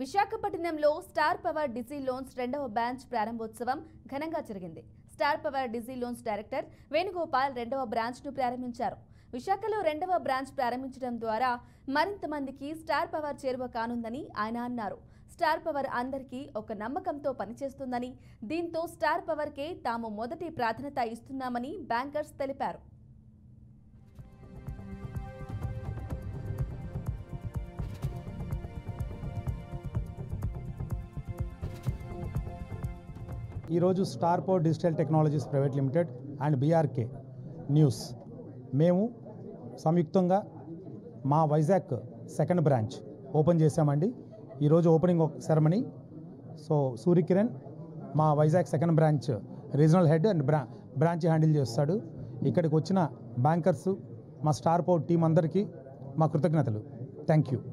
విశాఖపట్నంలో star power digi loans రెండవ branch ప్రారంభోత్సవం ఘనంగా జరిగింది. Star power digi loans director Venugopal రెండవ బ్రాంచ్ ను ప్రారంభించారు. విశాఖలో రెండవ బ్రాంచ్ ప్రారంభించడం ద్వారా మరింత మందికి స్టార్ పవర్ చేరువ కానుందని ఆయన అన్నారు. స్టార్ పవర్ అందరికీ ఒక నమ్మకంతో పనిచేస్తుందని, దీంతో స్టార్ పవర్కే తాము మొదటి ప్రాధాన్యత ఇస్తున్నామని బ్యాంకర్స్ తెలిపారు. ఈరోజు star power digital technologies private limited and BRK news మేము సంయుక్తంగా మా వైజాగ్ సెకండ్ బ్రాంచ్ ఓపెన్ చేశామండి. ఈరోజు ఓపెనింగ్ సెరమనీ. సో సూర్యకిరణ్ మా Vizag second branch regional head and branch handle చేస్తాడు. ఇక్కడికి వచ్చిన బ్యాంకర్సు, మా స్టార్ పవర్ టీం అందరికీ మా కృతజ్ఞతలు. Thank you.